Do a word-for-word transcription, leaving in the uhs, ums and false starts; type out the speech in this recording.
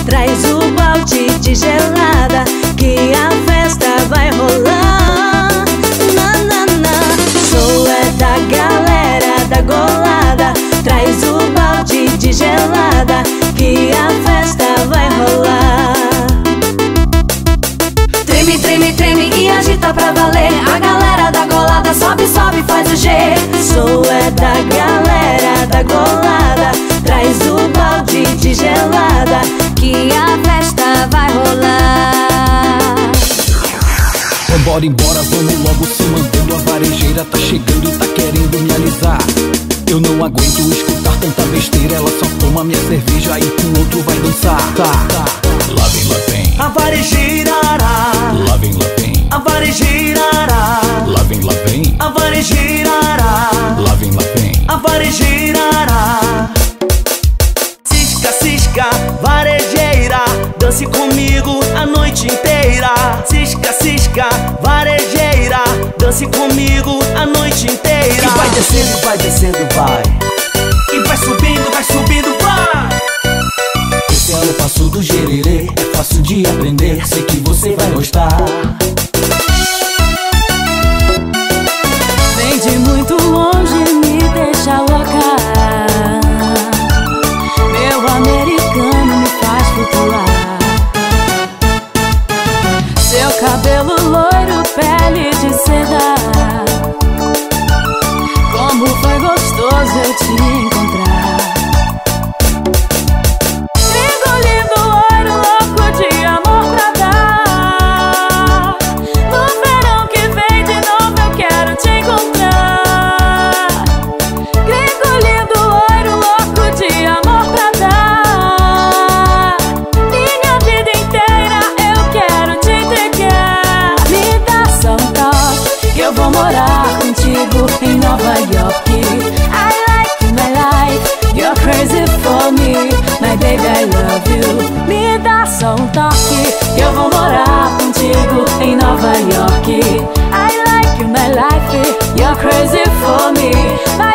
traz o balde de gelada, que a festa vai rolar. Na, na, na. Sou é da galera da golada, traz o balde de gelada, que a festa vai rolar. Treme, treme, treme e agita pra valer. A galera da golada sobe, sobe, faz o G. Sou é da galera da golada, traz o balde de gelada, que a festa vai rolar. Vambora, embora, vamos logo se mantendo. A varejeira tá chegando, tá querendo me alisar. Eu não aguento escutar tanta besteira. Ela só toma minha cerveja e com outro vai dançar. Tá, tá. Lá vem, lá vem a varejeira. Lá vem, lá vem a varejeira. Lá vem, lá vem a varejeira. Lá vem, lá vem a varejeira. Cisca, cisca, varejeira, dance comigo a noite inteira. Cisca, cisca, varejeira, dance comigo a noite inteira. E vai descendo, vai descendo, vai. E vai subindo, vai subindo, vai. Esse é o passo do gererê, é fácil de aprender, sei que você vai gostar. Vem de muito longe, me deixa louca. Meu americano me faz flutuar. Seu cabelo loiro, pele de seda. Como foi gostoso eu te encontrar. Trigo lindo, loiro, louco de amor pra dar. No verão que vem de novo eu quero te encontrar. Trigo lindo, loiro, louco de amor pra dar. Minha vida inteira eu quero te entregar. Me dá só um toque que eu vou morar contigo em Nova York. I like you, my life, you're crazy for me. My baby, I love you. Me dá só um toque que eu vou morar contigo em Nova York. I like you, my life, you're crazy for me. My